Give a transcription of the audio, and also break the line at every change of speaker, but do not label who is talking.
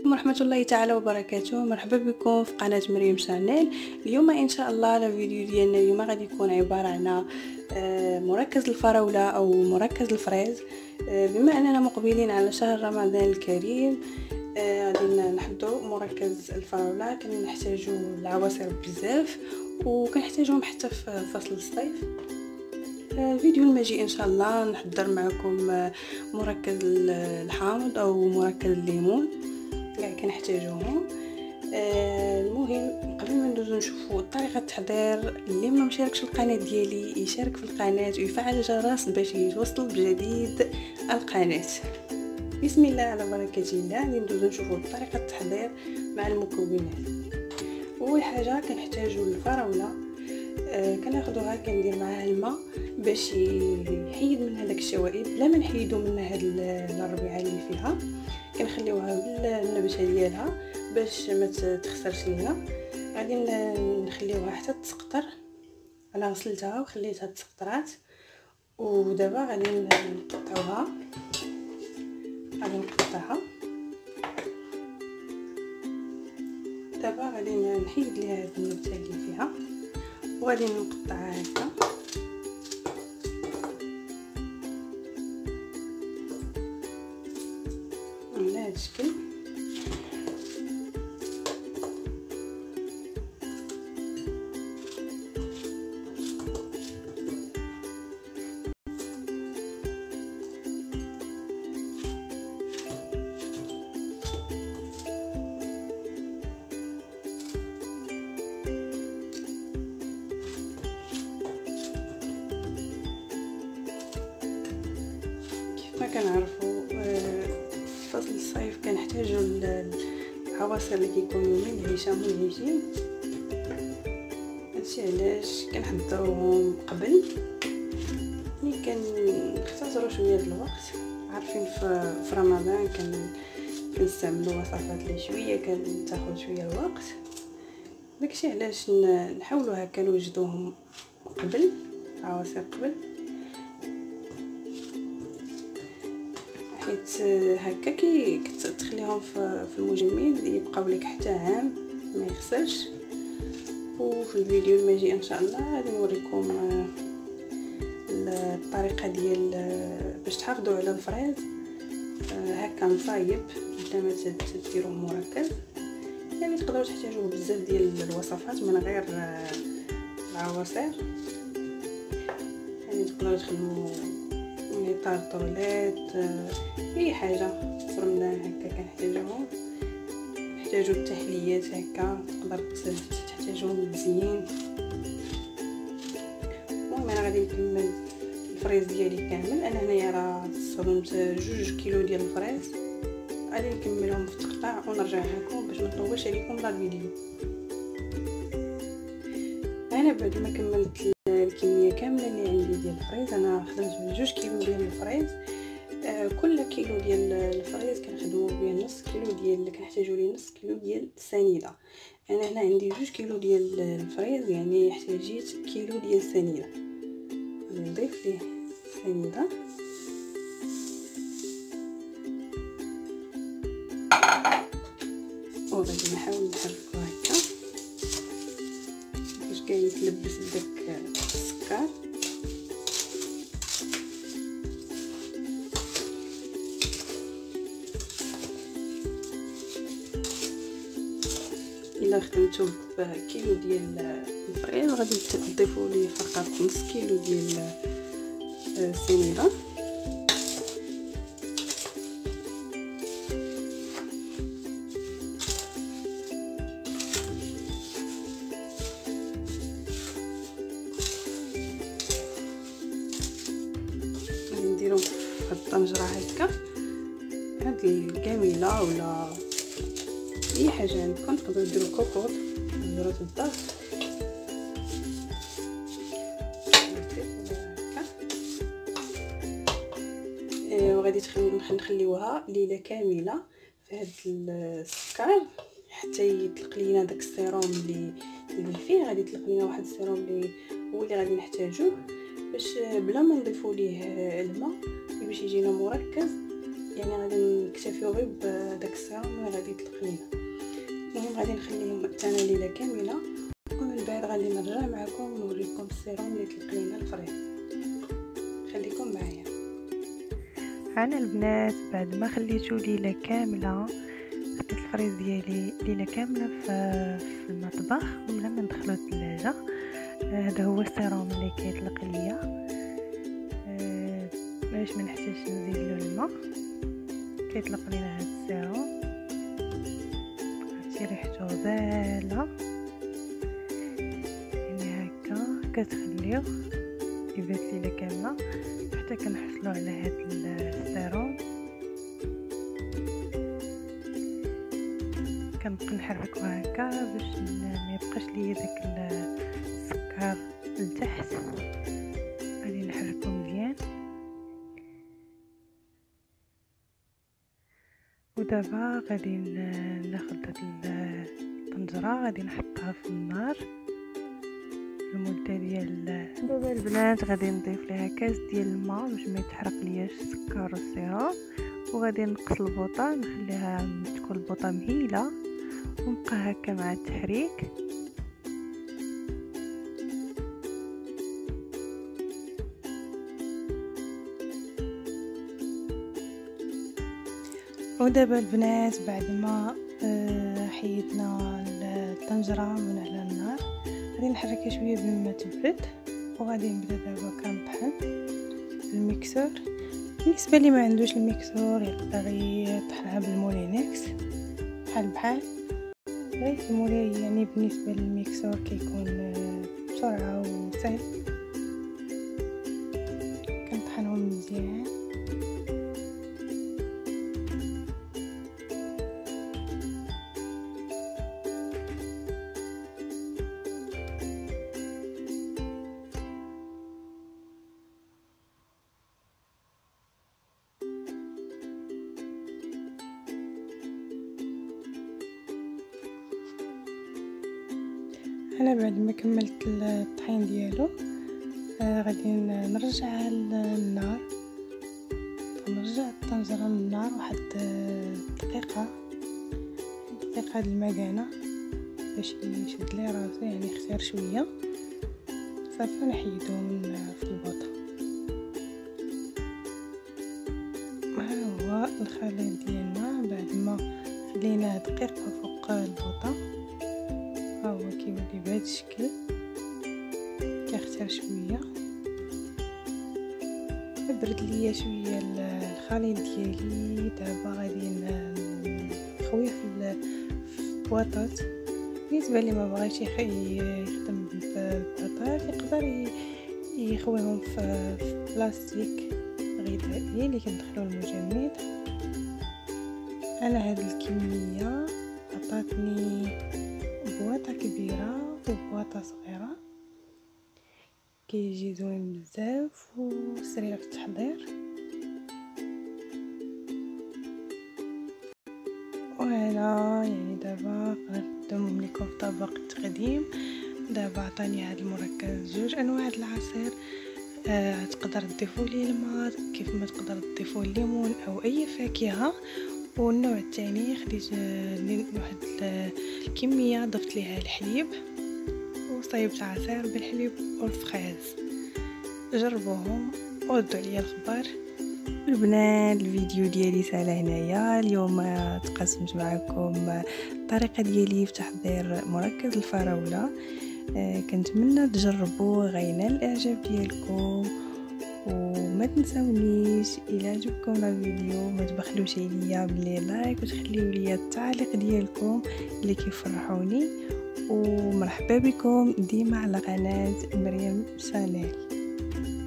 ورحمة الله تعالى وبركاته. مرحبا بكم في قناة مريم شانيل. اليوم ان شاء الله الفيديو ديالنا اليوم غادي يكون عبارة عن مركز الفراولة او مركز الفريز. بما اننا مقبلين على شهر رمضان الكريم، غادي نحضروا مركز الفراولة. كنحتاجوا العواصر بزاف وكنحتاجوهم حتى في فصل الصيف. الفيديو المجيء ان شاء الله نحضر معكم مركز الحامض او مركز الليمون كاع كنحتاجوهم. المهم قبل ما ندوزو نشوفوا طريقه التحضير، اللي ما مشاركش القناه ديالي يشارك في القناه ويفعل الجرس باش يوصل بجديد القناه. بسم الله على بركه الله. غادي ندوزو نشوفوا طريقه التحضير مع المكونات. اول حاجه كنحتاجوا الفراوله، كناخذوها كندير معاها الماء باش يحيد منها داك الشوائب. بلا ما نحيدو منها هاد الربيعه اللي فيها، كنخليوها بالنبشه ديالها باش ما تخسرش لينا. غادي نخليوها حتى تسقطر. انا غسلتها وخليتها تسقطرات، ودابا غادي نقطعوها. غادي نقطعها دابا. غادي نحيد ليها هاد النبته اللي فيها وغادي نقطعها هكا. على هاد الشكل. ما كنعرفوا فصل الصيف كنحتاجوا العواصر اللي كيكونوا منعشين. هادشي علاش كنحضروهم قبل، ملي كنختصروا شويه الوقت. عارفين في رمضان كنستعملوا وصفات اللي شويه كتاخذ شويه الوقت. داكشي علاش نحاولوا هكا نوجدوهم قبل، عواصر قبل، حيت هكا كي تخليهم في المجمد يبقاو لك حتى عام ما يخسرش. وفي الفيديو المجيء ان شاء الله غادي نوريكم الطريقه ديال باش تحافظوا على الفريز هكا مصايب بلا ما تديروه مركز. يعني تقدروا تحتاجوا بزاف ديال الوصفات من غير العواصر. يعني تقدروا تخدموا طارطولات، اي حاجه في رمضان هكا كنحتاجوهم. نحتاجوا التحليات هكا، تقدر تحتاجوهم للتزيين. المهم انا غادي نكمل الفريز ديالي كامل. انا هنايا راه استخدمت 2 كيلو ديال الفريز. غادي نكملهم في تقطاع ونرجع لكم باش ما نطولش عليكم لا الفيديو. انا بعد ما كملت الكميه كامله اللي عندي ديال الفريز، انا خدمت 2 كيلو ديال الفريز. كل كيلو ديال الفريز كنخدموا به نص كيلو ديال، كنحتاجوا ليه نص كيلو ديال السنيده. انا هنا عندي 2 كيلو ديال الفريز، يعني احتاجيت كيلو ديال السنيده. نضيف ليه السنيده وغادي نحاول نحركو هكا باش كاع يتلبس بداك السكر. الا خدمتو بكيلو ديال الفريز غادي تضيفوا ليه فقط نص كيلو ديال السنيده. غادي نديرو هاد الطنجره هكا. هاد الكاميله ولا اي حاجه عندكم، تقدروا ديروا كوكوط ديروا الدار. وغادي نخليوها ليله كامله في هاد السكر حتى يطلق لينا داك السيروم اللي فيه. غادي يطلق لينا واحد السيروم اللي هو اللي غادي نحتاجوه باش بلا ما نضيفوا ليه الماء باش يجينا مركز يعني غادي نكتفيو غير بداك السيروم اللي غادي يطلق لينا. المهم غادي نخليهم حتى انا ليله كامله، ومن بعد غادي نرجع معكم نوريكم السيروم اللي طلق لينا الفريق. خليكم معايا.
انا البنات بعد ما خليتو ليله كامله، خديت الفريز ديالي ليله كامله في المطبخ بلا ما ندخلو الثلاجه. هذا هو السيروم اللي كيطلق ليا باش ما نحتاجش نزيد له الماء. كيطلق لينا هذا السيروم، عرفتي ريحته غزاله يعني هكا. كتخليوه يبات ليله كامله حتى كنحصلوا على هذا السيروم. كنبقى نحركو هكا باش ما يبقاش ليا داك السكر لتحت. غادي نحركو مزيان. ودابا غادي ناخذ هاد الطنجره غادي نحطها في النار المده ديال. دابا البنات غادي نضيف ليها كاس ديال الماء باش ما يتحرق لياش السكر والسيروم، وغادي نقص البوطه نخليها تكون البوطه مهيله ونبقى هكا مع التحريك.
ودابا البنات بعد ما حيدنا الطنجره من على النار غادي نحركها شويه بما ما تبرد، وغادي نبدا دابا كنطحن الميكسور. بالنسبه اللي ما عندوش الميكسور يقدر يطحنها بالمولينكس بحال غير المولاي. يعني بالنسبه للميكسور كيكون بسرعه وسهل. كنطحنهم مزيان. انا بعد ما كملت الطحين ديالو غادي نرجعها للنار. نرجع الطنجره للنار واحد دقيقه د المكانه باش يشد لي راسو، يعني يختار شويه صافي نحيدو من في البوطه. ها هو الخليط ديالنا بعد ما خليناه دقيقه فوق البوطه. ها هو كيولي بهذا الشكل، كيختار شويه. برد ليا شويه الخليط ديالي. دابا غادي نخويه في البواطات. بالنسبه اللي ما بغاش يخدم بالبواطات يقدر يخويهم في بلاستيك غذائي اللي كندخلو المجمد. انا هاد الكميه عطاتني بواطه كبيره وبواطه صغيره، كيجي زوين بزاف وسريع في التحضير. وهنا يعني دابا غنقدمهم لكم في طبق التقديم. دابا عطاني هذا المركز جوج انواع العصير. تقدر تضيفوا ليه الماء كيف ما تقدر تضيفوا الليمون او اي فاكهه. والنوع الثاني خديت واحد الكميه ضفت ليها الحليب وصايبت عصير بالحليب والفخاز. جربوهم وردوا عليا الخبر. البنات الفيديو ديالي سالا هنايا. اليوم تقسمت معكم الطريقه ديالي في تحضير مركز الفراوله. كنتمنى تجربوه غينال الاعجاب ديالكم، وما تنساونيش الى عجبكم الفيديو ما تبخلوش عليا باللي لايك وتخليو لي التعليق ديالكم اللي كيفرحوني. ومرحبا بكم ديما على قناه مريم شانيل.